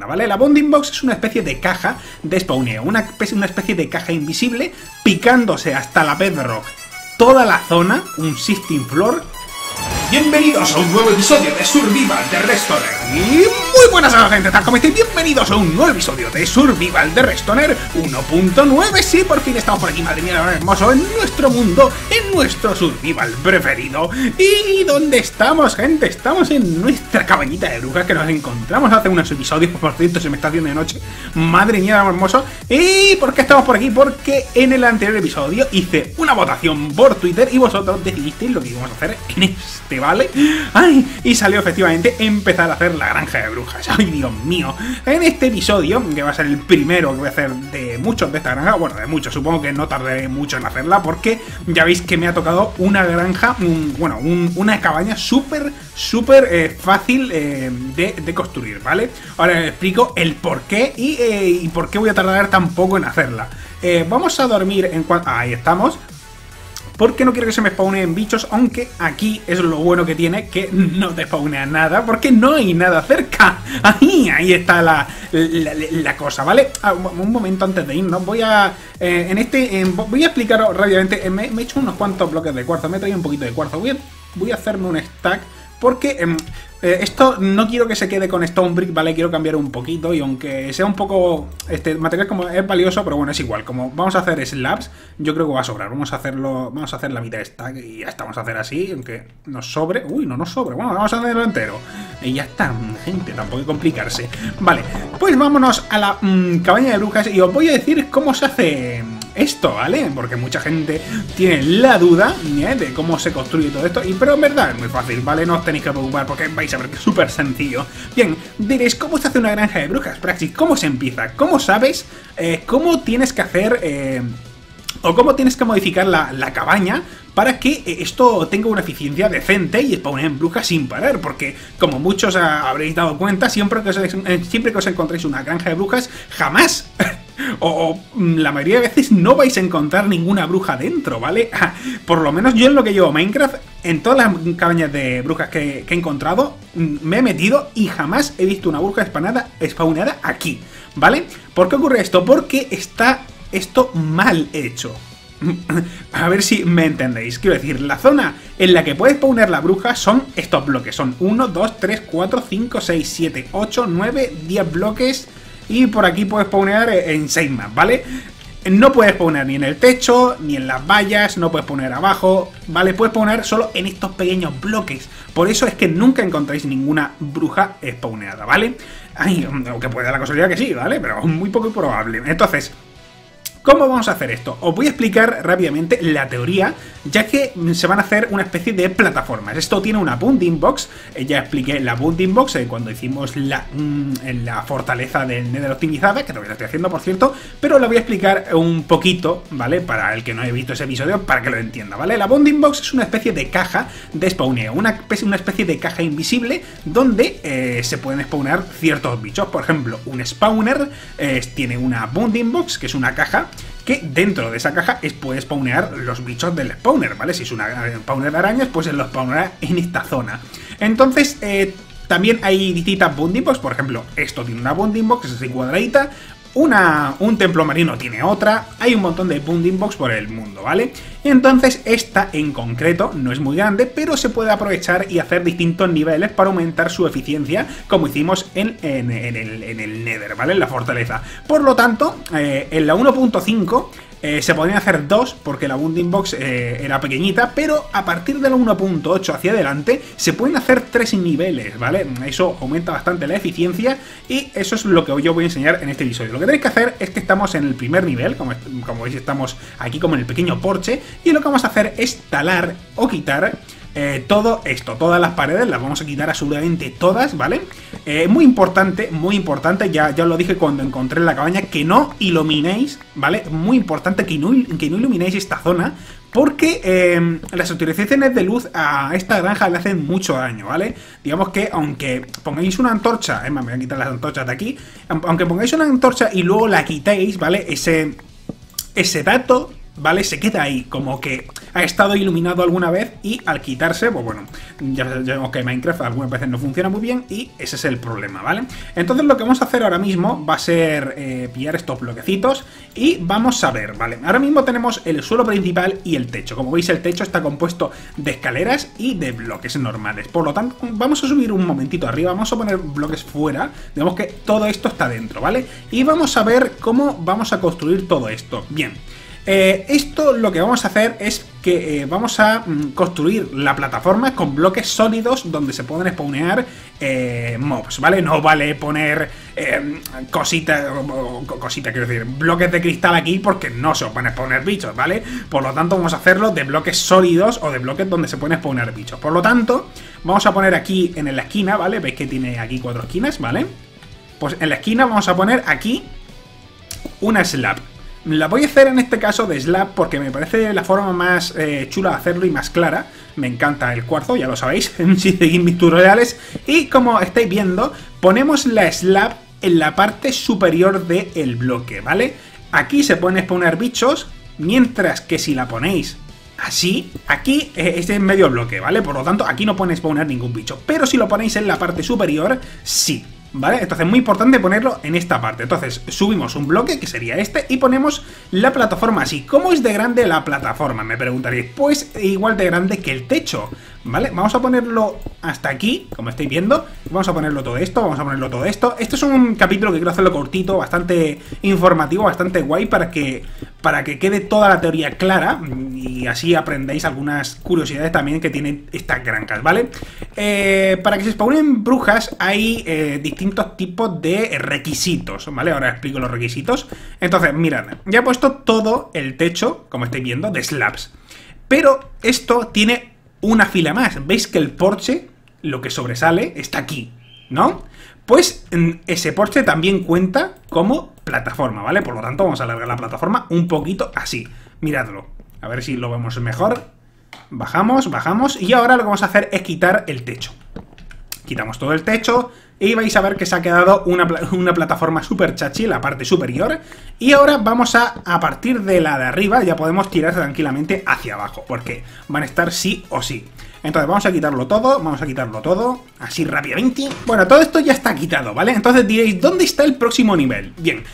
¿vale? La Bounding Box es una especie de caja de spawneo, una especie de caja invisible picándose hasta la bedrock toda la zona, un Sifting Floor. Bienvenidos a un nuevo episodio de Survival The Restoner. Y muy buenas a la gente, tal como estáis, bienvenidos a un nuevo episodio de Survival The Restoner 1.9. Sí, por fin estamos por aquí, madre mía, hermoso, en nuestro mundo, en nuestro survival preferido. ¿Y dónde estamos, gente? Estamos en nuestra cabañita de brujas que nos encontramos hace unos episodios. Por cierto, se me está haciendo de noche, madre mía, hermoso. ¿Y por qué estamos por aquí? Porque en el anterior episodio hice una votación por Twitter y vosotros decidisteis lo que íbamos a hacer en este, ¿vale? ¡Ay! Y salió efectivamente empezar a hacer la granja de brujas. ¡Ay, Dios mío! En este episodio, que va a ser el primero que voy a hacer de muchos de esta granja, bueno, de muchos, supongo que no tardaré mucho en hacerla, porque ya veis que me ha tocado una granja, una cabaña súper fácil de construir, ¿vale? Ahora les explico el por qué y por qué voy a tardar tan poco en hacerla. Vamos a dormir en cuanto... Ahí estamos. Porque no quiero que se me spawneen bichos, aunque aquí es lo bueno que tiene, que no te spawnea nada, porque no hay nada cerca. Ahí está la cosa, ¿vale? Un momento antes de irnos, voy a explicaros rápidamente. Me he hecho unos cuantos bloques de cuarzo, me he traído un poquito de cuarzo. Voy a hacerme un stack, porque esto no quiero que se quede con Stone Brick, ¿vale? Quiero cambiar un poquito, y aunque sea un poco... Este material como es valioso, pero bueno, es igual. Como vamos a hacer slabs, yo creo que va a sobrar. Vamos a hacer la mitad de stack y ya está. Vamos a hacer así, aunque nos sobre... Uy, no nos sobre. Bueno, vamos a hacerlo entero. Y ya está, gente, tampoco hay que complicarse. Vale, pues vámonos a la cabaña de brujas y os voy a decir cómo se hace... esto, ¿vale? Porque mucha gente tiene la duda de cómo se construye todo esto, pero en verdad es muy fácil, ¿vale? No os tenéis que preocupar porque vais a ver que es súper sencillo. Bien, diréis, ¿cómo se hace una granja de brujas, Praxis? ¿Cómo se empieza? ¿Cómo sabes cómo tienes que hacer o cómo tienes que modificar la cabaña para que esto tenga una eficiencia decente y spawnen brujas sin parar? Porque, como muchos habréis dado cuenta, siempre que os encontréis una granja de brujas, jamás... o la mayoría de veces no vais a encontrar ninguna bruja dentro, ¿vale? Por lo menos yo en lo que llevo Minecraft, en todas las cabañas de brujas que he encontrado, me he metido y jamás he visto una bruja spawnada aquí, ¿vale? ¿Por qué ocurre esto? Porque está esto mal hecho. A ver si me entendéis. Quiero decir, la zona en la que puedes spawnar la bruja son estos bloques. Son 1, 2, 3, 4, 5, 6, 7, 8, 9, 10 bloques... Y por aquí puedes spawnear en 6 más, ¿vale? No puedes spawnear ni en el techo, ni en las vallas, no puedes poner abajo, ¿vale? Puedes spawnear solo en estos pequeños bloques. Por eso es que nunca encontráis ninguna bruja spawneada, ¿vale? Ay, aunque puede dar la casualidad que sí, ¿vale? Pero muy poco probable. Entonces... ¿cómo vamos a hacer esto? Os voy a explicar rápidamente la teoría, ya que se van a hacer una especie de plataformas. Esto tiene una Bounding Box, ya expliqué la Bounding Box cuando hicimos la fortaleza del Nether optimizada, que todavía la estoy haciendo, por cierto, pero la voy a explicar un poquito, ¿vale? Para el que no haya visto ese episodio, para que lo entienda, ¿vale? La Bounding Box es una especie de caja de spawneo, una especie de caja invisible donde se pueden spawnar ciertos bichos. Por ejemplo, un spawner tiene una Bounding Box, que es una caja que dentro de esa caja puede spawnear los bichos del spawner, ¿vale? Si es una spawner de arañas, pues se los spawnará en esta zona. Entonces, también hay distintas bounding box. Por ejemplo, esto tiene una bounding box, es así cuadradita. Un templo marino tiene otra. Hay un montón de bounding box por el mundo, ¿vale? Y entonces esta en concreto no es muy grande, pero se puede aprovechar y hacer distintos niveles para aumentar su eficiencia, como hicimos en el Nether, ¿vale? En la fortaleza. Por lo tanto, en la 1.5 se podrían hacer 2 porque la bounding box era pequeñita, pero a partir de la 1.8 hacia adelante se pueden hacer 3 niveles, ¿vale? Eso aumenta bastante la eficiencia y eso es lo que yo voy a enseñar en este episodio. Lo que tenéis que hacer es que estamos en el primer nivel, como veis estamos aquí como en el pequeño porche, y lo que vamos a hacer es talar o quitar todo esto, todas las paredes las vamos a quitar absolutamente todas, ¿vale? Muy importante, ya os lo dije cuando encontré la cabaña, que no iluminéis, ¿vale? Muy importante que no iluminéis esta zona, porque las utilizaciones de luz a esta granja le hacen mucho daño, ¿vale? Digamos que aunque pongáis una antorcha, me voy a quitar las antorchas de aquí, aunque pongáis una antorcha y luego la quitéis, ¿vale? Ese dato, ¿vale? Se queda ahí, como que ha estado iluminado alguna vez y al quitarse, pues bueno, ya vemos que Minecraft algunas veces no funciona muy bien y ese es el problema, ¿vale? Entonces lo que vamos a hacer ahora mismo va a ser pillar estos bloquecitos y vamos a ver, ¿vale? Ahora mismo tenemos el suelo principal y el techo. Como veis, el techo está compuesto de escaleras y de bloques normales. Por lo tanto, vamos a subir un momentito arriba, vamos a poner bloques fuera, digamos que todo esto está dentro, ¿vale? Y vamos a ver cómo vamos a construir todo esto. Bien. Esto lo que vamos a hacer es que vamos a construir la plataforma con bloques sólidos donde se pueden spawnear mobs, ¿vale? No vale poner quiero decir, bloques de cristal aquí porque no se van a spawnear bichos, ¿vale? Por lo tanto vamos a hacerlo de bloques sólidos o de bloques donde se pueden spawnear bichos. Por lo tanto, vamos a poner aquí en la esquina, ¿vale? Veis que tiene aquí 4 esquinas, ¿vale? Pues en la esquina vamos a poner aquí una slab. La voy a hacer en este caso de slab porque me parece la forma más chula de hacerlo y más clara. Me encanta el cuarzo, ya lo sabéis, si seguís mis tutoriales. Y como estáis viendo, ponemos la slab en la parte superior del bloque, ¿vale? Aquí se pueden spawnar bichos, mientras que si la ponéis así, aquí este es medio bloque, ¿vale? Por lo tanto, aquí no pueden spawnar ningún bicho. Pero si lo ponéis en la parte superior, sí. ¿Vale? Entonces es muy importante ponerlo en esta parte. Entonces subimos un bloque, que sería este, y ponemos la plataforma así. ¿Cómo es de grande la plataforma? Me preguntaréis. Pues igual de grande que el techo, ¿vale? Vamos a ponerlo hasta aquí, como estáis viendo. Vamos a ponerlo todo esto, vamos a ponerlo todo esto. Este es un capítulo que quiero hacerlo cortito, bastante informativo, bastante guay, para que quede toda la teoría clara y así aprendáis algunas curiosidades también que tienen estas granjas, ¿vale? Para que se spawnen brujas hay distintos tipos de requisitos, ¿vale? Ahora explico los requisitos. Entonces, mirad, ya he puesto todo el techo, como estáis viendo, de slabs. Pero esto tiene una fila más. ¿Veis que el porche, lo que sobresale, está aquí, ¿no? Pues ese porche también cuenta como plataforma, ¿vale? Por lo tanto, vamos a alargar la plataforma un poquito así. Miradlo. A ver si lo vemos mejor. Bajamos, bajamos. Y ahora lo que vamos a hacer es quitar el techo. Quitamos todo el techo y vais a ver que se ha quedado una plataforma súper chachi en la parte superior. Y ahora vamos a partir de la de arriba, ya podemos tirar tranquilamente hacia abajo, porque van a estar sí o sí. Entonces vamos a quitarlo todo, así rápidamente. Bueno, todo esto ya está quitado, ¿vale? Entonces diréis, ¿dónde está el próximo nivel? Bien,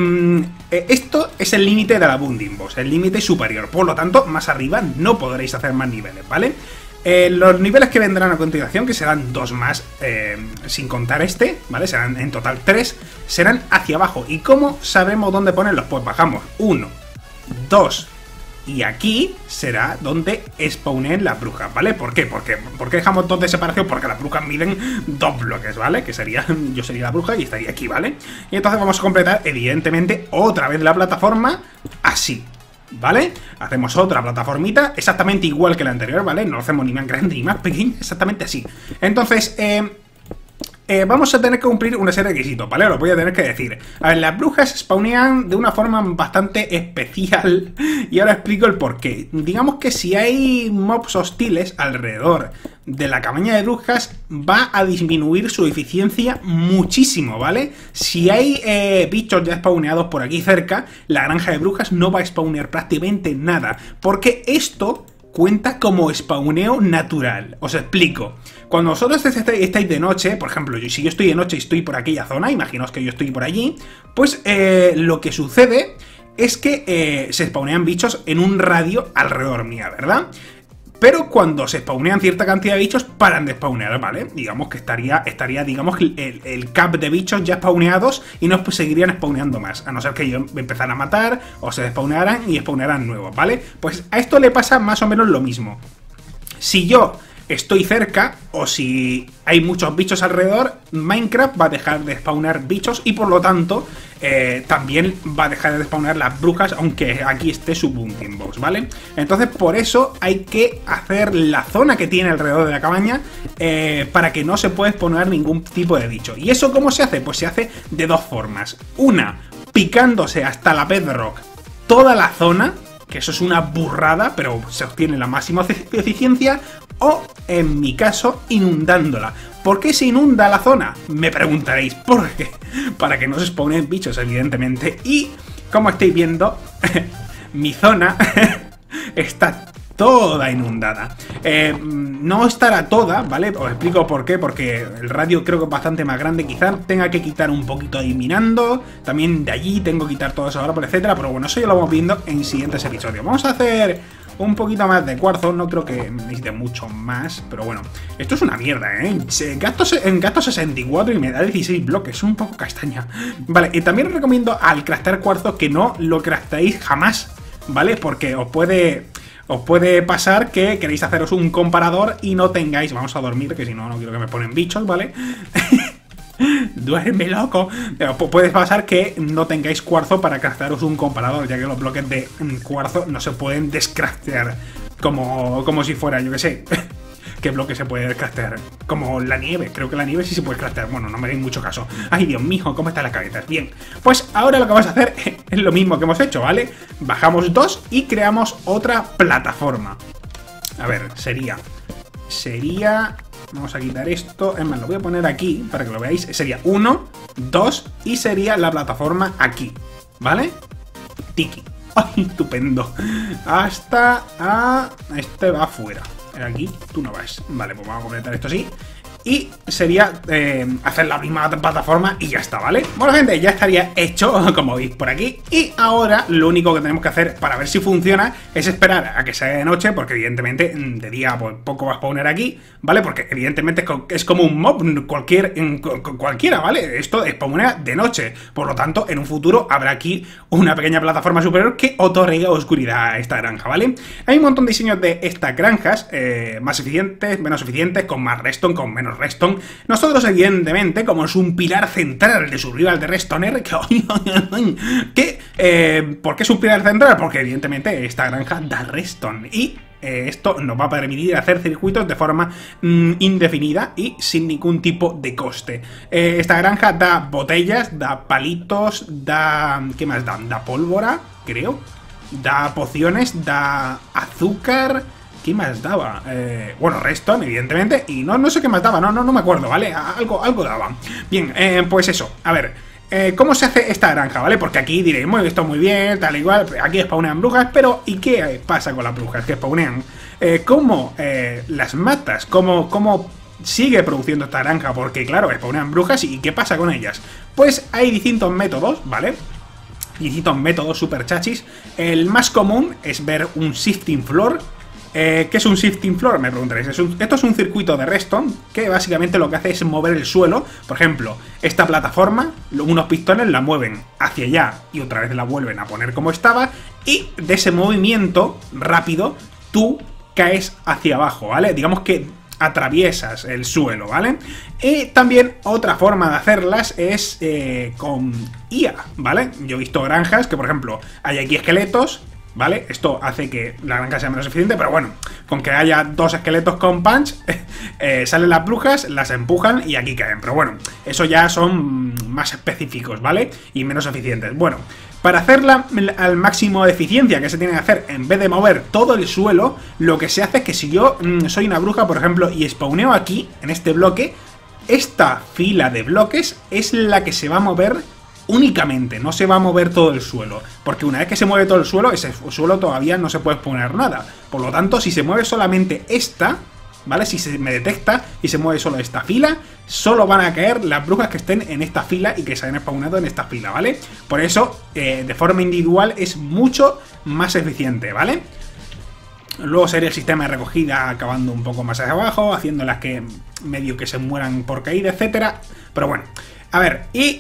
esto es el límite de la Bounding Boss, el límite superior. Por lo tanto, más arriba no podréis hacer más niveles, ¿vale? Los niveles que vendrán a continuación, que serán 2 más, sin contar este, ¿vale? Serán en total 3, serán hacia abajo. ¿Y cómo sabemos dónde ponerlos? Pues bajamos 1, 2, y aquí será donde spawnen las brujas, ¿vale? ¿Por qué? ¿Por qué dejamos 2 de separación? Porque las brujas miden 2 bloques, ¿vale? Que sería, yo sería la bruja y estaría aquí, ¿vale? Y entonces vamos a completar, evidentemente, otra vez la plataforma así, ¿vale? Hacemos otra plataformita exactamente igual que la anterior, ¿vale? No lo hacemos ni más grande ni más pequeño, exactamente así. Entonces, vamos a tener que cumplir una serie de requisitos, ¿vale? Os voy a tener que decir. A ver, las brujas spawnean de una forma bastante especial y ahora explico el porqué. Digamos que si hay mobs hostiles alrededor de la cabaña de brujas, va a disminuir su eficiencia muchísimo, ¿vale? Si hay bichos ya spawneados por aquí cerca, la granja de brujas no va a spawnear prácticamente nada, porque esto cuenta como spawneo natural. Os explico. Cuando vosotros estáis de noche, por ejemplo, si yo estoy de noche y estoy por aquella zona, imaginaos que yo estoy por allí, pues lo que sucede es que se spawnean bichos en un radio alrededor mía, ¿verdad? Pero cuando se spawnean cierta cantidad de bichos, paran de spawnear, ¿vale? Digamos que estaría digamos, el cap de bichos ya spawneados y no seguirían spawneando más. A no ser que yo empezara a matar o se spawnearan y spawnearan nuevos, ¿vale? Pues a esto le pasa más o menos lo mismo. Si yo estoy cerca o si hay muchos bichos alrededor, Minecraft va a dejar de spawnar bichos y por lo tanto también va a dejar de spawnar las brujas, aunque aquí esté su Bounding Box, ¿vale? Entonces por eso hay que hacer la zona que tiene alrededor de la cabaña para que no se pueda spawnar ningún tipo de bicho. ¿Y eso cómo se hace? Pues se hace de 2 formas. Una, picándose hasta la bedrock toda la zona, que eso es una burrada, pero se obtiene la máxima eficiencia, o, en mi caso, inundándola. ¿Por qué se inunda la zona? Me preguntaréis. ¿Por qué? Para que no se spawnen bichos, evidentemente. Y, como estáis viendo, mi zona está toda inundada. No estará toda, ¿vale? Os explico por qué, porque el radio creo que es bastante más grande, quizás tenga que quitar un poquito ahí minando, también de allí tengo que quitar todo eso ahora, etcétera, pero bueno, eso ya lo vamos viendo en siguientes episodios. Vamos a hacer un poquito más de cuarzo, no creo que necesite mucho más, pero bueno, esto es una mierda, ¿eh? Gasto 64 y me da 16 bloques, un poco castaña. Vale, y también os recomiendo al craftear cuarzo que no lo craftéis jamás, ¿vale? Porque os puede pasar que queréis haceros un comparador y no tengáis... Vamos a dormir, que si no, no quiero que me ponen bichos, ¿vale? Duerme, loco. Puede pasar que no tengáis cuarzo para craftearos un comparador, ya que los bloques de cuarzo no se pueden descraftear como si fuera, yo que sé... ¿Qué bloque se puede craftear? Como la nieve, creo que la nieve sí se puede craftear. Bueno, no me hagáis mucho caso. Ay, Dios mío, ¿cómo están las cabezas? Bien, pues ahora lo que vamos a hacer es lo mismo que hemos hecho, ¿vale? Bajamos 2 y creamos otra plataforma. A ver, sería... Vamos a quitar esto. Es más, lo voy a poner aquí para que lo veáis. Sería 1, 2 y sería la plataforma aquí, ¿vale? Tiki. ¡Ay, estupendo! Hasta... este va afuera. Aquí tú no vas. Vale, pues vamos a completar esto así. Y sería hacer la misma plataforma y ya está, ¿vale? Bueno, gente, ya estaría hecho, como veis por aquí. Y ahora lo único que tenemos que hacer para ver si funciona es esperar a que sea de noche, porque evidentemente de día pues, poco va a spawnar aquí, ¿vale? Porque evidentemente es como un mob cualquiera, ¿vale? Esto spawnea de noche. Por lo tanto, en un futuro habrá aquí una pequeña plataforma superior que otorga oscuridad a esta granja, ¿vale? Hay un montón de diseños de estas granjas, más eficientes, menos eficientes, con más redstone, con menos redstone. Nosotros, evidentemente, como es un pilar central de Survival de Redstoner, ¿por qué es un pilar central? Porque evidentemente esta granja da redstone y esto nos va a permitir hacer circuitos de forma indefinida y sin ningún tipo de coste. Esta granja da botellas, da palitos, da... ¿qué más da? Da pólvora, creo. Da pociones, da azúcar... ¿Qué más daba? Bueno, redstone, evidentemente. Y no sé qué más daba, no me acuerdo, ¿vale? Algo daba. Bien, pues eso, a ver. ¿Cómo se hace esta granja, vale? Porque aquí diréis, esto muy bien, tal igual. Aquí spawnean brujas, pero ¿y qué pasa con las brujas que spawnean? ¿Cómo las matas? ¿Cómo sigue produciendo esta granja? Porque claro, spawnean brujas y ¿qué pasa con ellas? Pues hay distintos métodos, ¿vale? Distintos métodos super chachis. El más común es ver un shifting floor. ¿Qué es un shifting floor? Me preguntaréis. Esto es un circuito de redstone que básicamente lo que hace es mover el suelo. Por ejemplo, esta plataforma, unos pistones la mueven hacia allá y otra vez la vuelven a poner como estaba. Y de ese movimiento rápido, tú caes hacia abajo, ¿vale? Digamos que atraviesas el suelo, ¿vale? Y también otra forma de hacerlas es con IA, ¿vale? Yo he visto granjas que, por ejemplo, hay aquí esqueletos, ¿vale? Esto hace que la granja sea menos eficiente, pero bueno, con que haya 2 esqueletos con punch, salen las brujas, las empujan y aquí caen. Pero bueno, eso ya son más específicos, ¿vale? Y menos eficientes. Bueno, para hacerla al máximo de eficiencia que se tiene que hacer, en vez de mover todo el suelo, lo que se hace es que si yo soy una bruja, por ejemplo, y spawneo aquí, en este bloque, esta fila de bloques es la que se va a mover únicamente, no se va a mover todo el suelo, porque una vez que se mueve todo el suelo, ese suelo todavía no se puede poner nada. Por lo tanto, si se mueve solamente esta, ¿vale? Si se me detecta y se mueve solo esta fila, solo van a caer las brujas que estén en esta fila y que se hayan spawnado en esta fila, ¿vale? Por eso, de forma individual es mucho más eficiente, ¿vale? Luego sería el sistema de recogida acabando un poco más hacia abajo, haciéndolas que medio que se mueran por caída, etcétera. Pero bueno, a ver, y...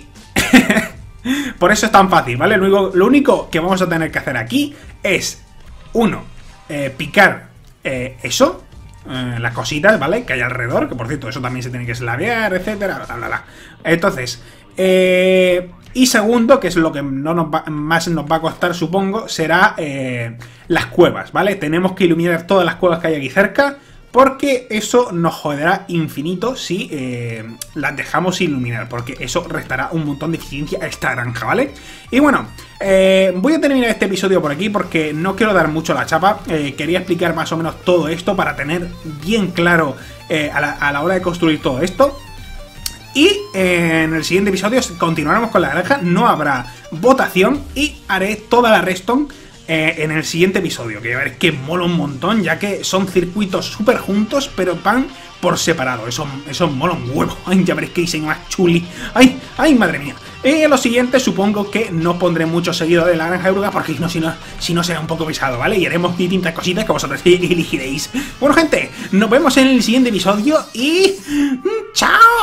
por eso es tan fácil, ¿vale? Lo único que vamos a tener que hacer aquí es, picar eso, las cositas, ¿vale? Que hay alrededor, que por cierto, eso también se tiene que slavear, etcétera, bla, bla, bla. Entonces, y segundo, que es lo que más nos va a costar, supongo, será las cuevas, ¿vale? Tenemos que iluminar todas las cuevas que hay aquí cerca, porque eso nos joderá infinito si las dejamos iluminar, porque eso restará un montón de eficiencia a esta granja, ¿vale? Y bueno, voy a terminar este episodio por aquí porque no quiero dar mucho la chapa. Quería explicar más o menos todo esto para tener bien claro a la hora de construir todo esto. Y en el siguiente episodio continuaremos con la granja, no habrá votación y haré toda la redstone en el siguiente episodio, que a ver, que mola un montón, ya que son circuitos súper juntos, pero van por separado. Eso mola un huevo. Ay, ya veréis que diseño más chuli. Ay, ay, madre mía. Lo siguiente, supongo que no pondré mucho seguido de la granja de orugas, porque si no será un poco pesado, ¿vale? Y haremos distintas cositas que vosotros elegiréis. Bueno, gente, nos vemos en el siguiente episodio y... ¡chao!